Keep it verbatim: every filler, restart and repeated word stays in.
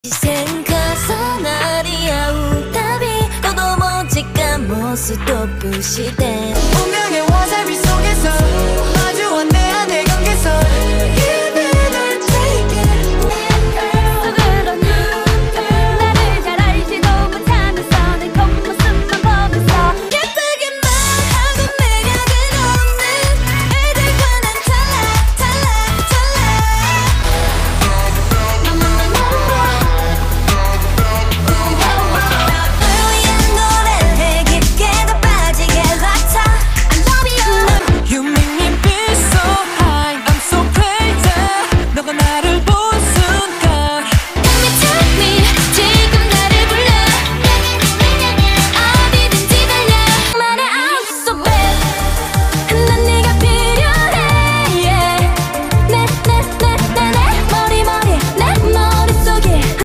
視線重なり合うたび子供時間もストップして